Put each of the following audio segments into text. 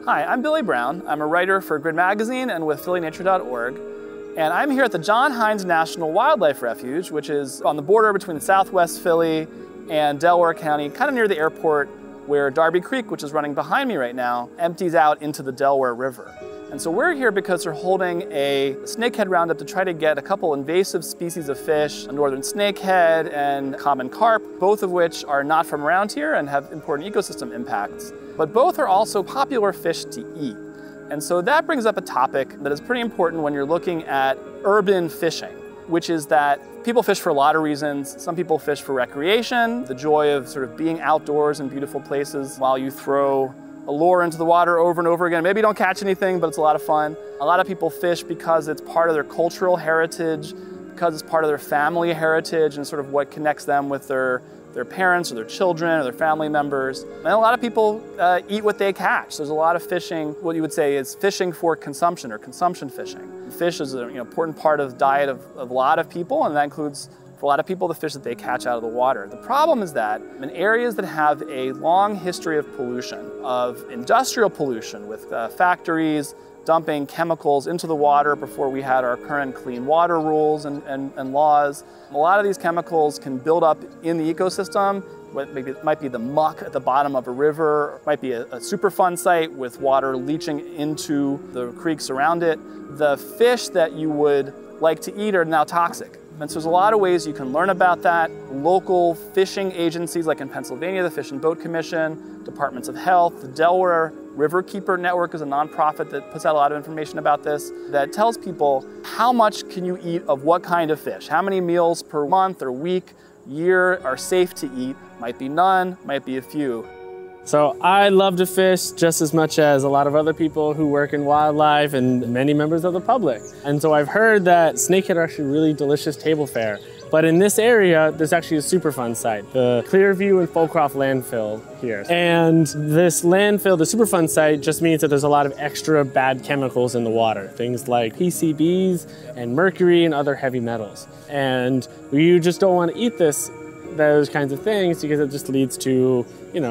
Hi, I'm Billy Brown. I'm a writer for Grid Magazine and with PhillyNature.org. And I'm here at the John Heinz National Wildlife Refuge, which is on the border between Southwest Philly and Delaware County, kind of near the airport where Darby Creek, which is running behind me right now, empties out into the Delaware River. And so we're here because they're holding a snakehead roundup to try to get a couple invasive species of fish, a northern snakehead and common carp, both of which are not from around here and have important ecosystem impacts. But both are also popular fish to eat. And so that brings up a topic that is pretty important when you're looking at urban fishing, which is that people fish for a lot of reasons. Some people fish for recreation, the joy of sort of being outdoors in beautiful places while you throw a lure into the water over and over again. Maybe you don't catch anything, but it's a lot of fun. A lot of people fish because it's part of their cultural heritage, because it's part of their family heritage and sort of what connects them with their parents or their children or their family members. And a lot of people eat what they catch. There's a lot of fishing, what you would say is fishing for consumption or consumption fishing. Fish is an important part of the diet of a lot of people, and that includes for a lot of people the fish that they catch out of the water. The problem is that in areas that have a long history of pollution, of industrial pollution with factories dumping chemicals into the water before we had our current clean water rules and laws, a lot of these chemicals can build up in the ecosystem. Maybe it might be the muck at the bottom of a river, it might be a Superfund site with water leaching into the creeks around it. The fish that you would like to eat are now toxic. And so there's a lot of ways you can learn about that. Local fishing agencies like in Pennsylvania, the Fish and Boat Commission, departments of health, the Delaware River Keeper Network is a nonprofit that puts out a lot of information about this, that tells people how much can you eat of what kind of fish, how many meals per month or week, year are safe to eat. Might be none, might be a few. So I love to fish just as much as a lot of other people who work in wildlife and many members of the public. And so I've heard that snakehead are actually really delicious table fare. But in this area, there's actually a Superfund site, the Clearview and Fulcroft landfill here. And this landfill, the Superfund site, just means that there's a lot of extra bad chemicals in the water. Things like PCBs and mercury and other heavy metals. And you just don't want to eat those kinds of things because it just leads to,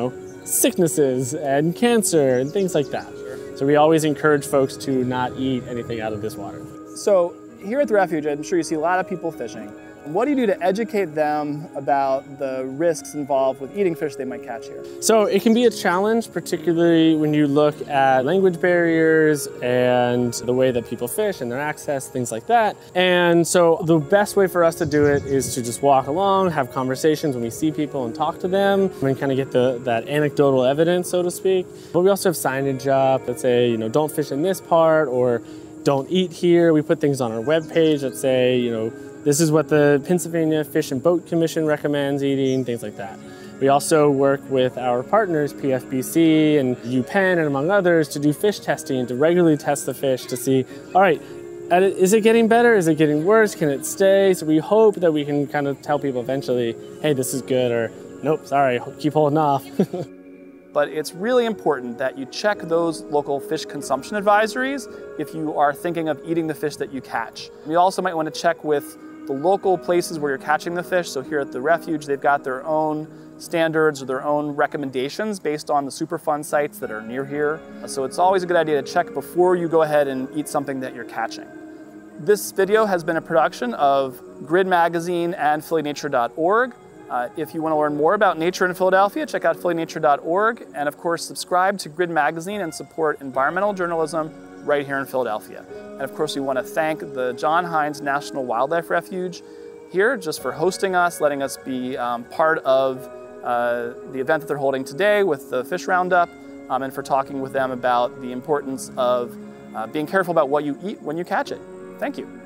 sicknesses and cancer and things like that. So we always encourage folks to not eat anything out of this water. So here at the refuge, I'm sure you see a lot of people fishing. What do you do to educate them about the risks involved with eating fish they might catch here? So it can be a challenge, particularly when you look at language barriers and the way that people fish and their access, things like that. And so the best way for us to do it is to just walk along, have conversations when we see people and talk to them and kind of get that anecdotal evidence, so to speak. But we also have signage up that say, don't fish in this part or don't eat here. We put things on our webpage that say, this is what the Pennsylvania Fish and Boat Commission recommends eating, things like that. We also work with our partners, PFBC and UPenn and among others, to do fish testing, to regularly test the fish to see, all right, is it getting better? Is it getting worse? Can it stay? So we hope that we can kind of tell people eventually, hey, this is good, or nope, sorry, keep holding off. But it's really important that you check those local fish consumption advisories if you are thinking of eating the fish that you catch. You also might want to check with the local places where you're catching the fish. So here at the refuge, they've got their own standards or their own recommendations based on the Superfund sites that are near here. So it's always a good idea to check before you go ahead and eat something that you're catching. This video has been a production of Grid Magazine and PhillyNature.org. If you want to learn more about nature in Philadelphia, check out PhillyNature.org, and of course subscribe to Grid Magazine and support environmental journalism right here in Philadelphia. And of course we want to thank the John Heinz National Wildlife Refuge here just for hosting us, letting us be part of the event that they're holding today with the fish roundup, and for talking with them about the importance of being careful about what you eat when you catch it. Thank you.